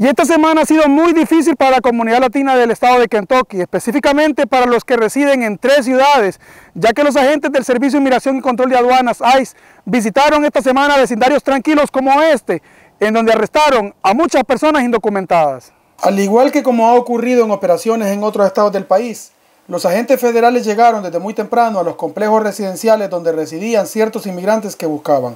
Y esta semana ha sido muy difícil para la comunidad latina del estado de Kentucky, específicamente para los que residen en 3 ciudades, ya que los agentes del Servicio de Inmigración y Control de Aduanas, ICE, visitaron esta semana vecindarios tranquilos como este, en donde arrestaron a muchas personas indocumentadas. Al igual que como ha ocurrido en operaciones en otros estados del país, los agentes federales llegaron desde muy temprano a los complejos residenciales donde residían ciertos inmigrantes que buscaban.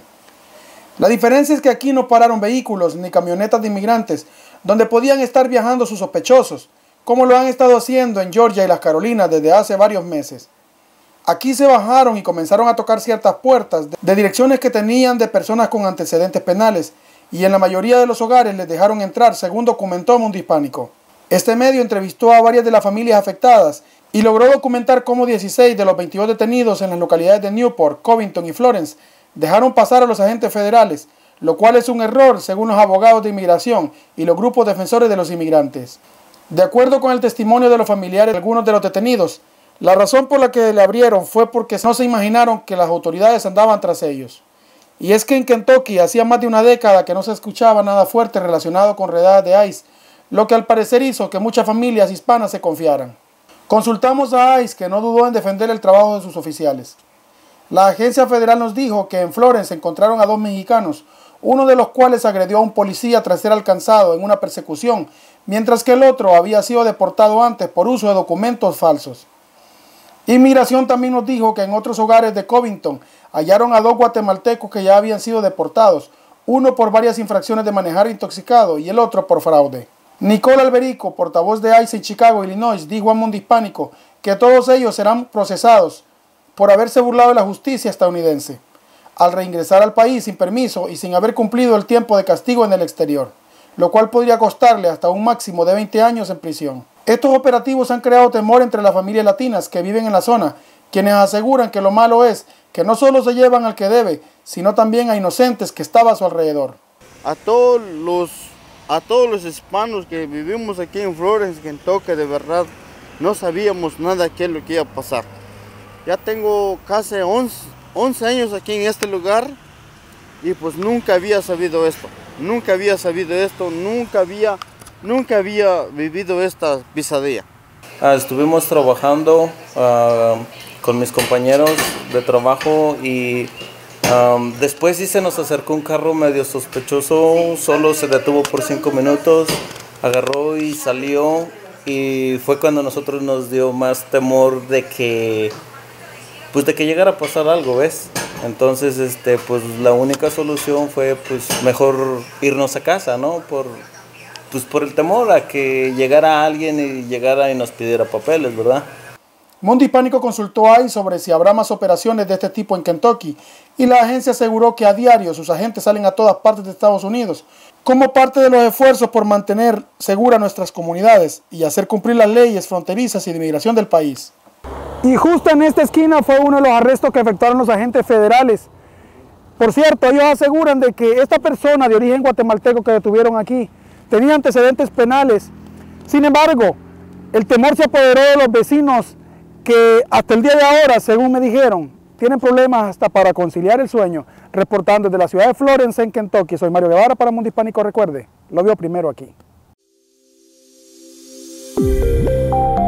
La diferencia es que aquí no pararon vehículos ni camionetas de inmigrantes donde podían estar viajando sus sospechosos, como lo han estado haciendo en Georgia y las Carolinas desde hace varios meses. Aquí se bajaron y comenzaron a tocar ciertas puertas de direcciones que tenían de personas con antecedentes penales, y en la mayoría de los hogares les dejaron entrar, según documentó Mundo Hispánico. Este medio entrevistó a varias de las familias afectadas y logró documentar cómo 16 de los 22 detenidos en las localidades de Newport, Covington y Florence dejaron pasar a los agentes federales, lo cual es un error según los abogados de inmigración y los grupos defensores de los inmigrantes. De acuerdo con el testimonio de los familiares de algunos de los detenidos, la razón por la que le abrieron fue porque no se imaginaron que las autoridades andaban tras ellos. Y es que en Kentucky hacía más de una década que no se escuchaba nada fuerte relacionado con redadas de ICE, lo que al parecer hizo que muchas familias hispanas se confiaran. Consultamos a ICE, que no dudó en defender el trabajo de sus oficiales. La agencia federal nos dijo que en Florence encontraron a 2 mexicanos, uno de los cuales agredió a un policía tras ser alcanzado en una persecución, mientras que el otro había sido deportado antes por uso de documentos falsos. Inmigración también nos dijo que en otros hogares de Covington hallaron a 2 guatemaltecos que ya habían sido deportados, uno por varias infracciones de manejar intoxicado y el otro por fraude. Nicole Alberico, portavoz de ICE en Chicago, Illinois, dijo a Mundo Hispánico que todos ellos serán procesados por haberse burlado de la justicia estadounidense, al reingresar al país sin permiso y sin haber cumplido el tiempo de castigo en el exterior, lo cual podría costarle hasta un máximo de 20 años en prisión. Estos operativos han creado temor entre las familias latinas que viven en la zona, quienes aseguran que lo malo es que no solo se llevan al que debe, sino también a inocentes que estaban a su alrededor. A todos los hispanos que vivimos aquí en Florence, Kentucky, de verdad no sabíamos nada qué es lo que iba a pasar. Ya tengo casi 11 años aquí en este lugar y pues nunca había sabido esto, nunca había vivido esta pesadilla. Estuvimos trabajando con mis compañeros de trabajo y después sí se nos acercó un carro medio sospechoso, solo se detuvo por 5 minutos, agarró y salió, y fue cuando a nosotros nos dio más temor de que llegara a pasar algo, ¿ves? Entonces, pues la única solución fue, pues, mejor irnos a casa, ¿no? Por el temor a que llegara alguien y llegara y nos pidiera papeles, ¿verdad? Mundo Hispánico consultó a ICE sobre si habrá más operaciones de este tipo en Kentucky, y la agencia aseguró que a diario sus agentes salen a todas partes de Estados Unidos, como parte de los esfuerzos por mantener seguras nuestras comunidades y hacer cumplir las leyes fronterizas y de inmigración del país. Y justo en esta esquina fue uno de los arrestos que efectuaron los agentes federales. Por cierto, ellos aseguran de que esta persona de origen guatemalteco que detuvieron aquí tenía antecedentes penales. Sin embargo, el temor se apoderó de los vecinos que hasta el día de ahora, según me dijeron, tienen problemas hasta para conciliar el sueño. Reportando desde la ciudad de Florence, en Kentucky, soy Mario Guevara para Mundo Hispánico. Recuerde, lo veo primero aquí.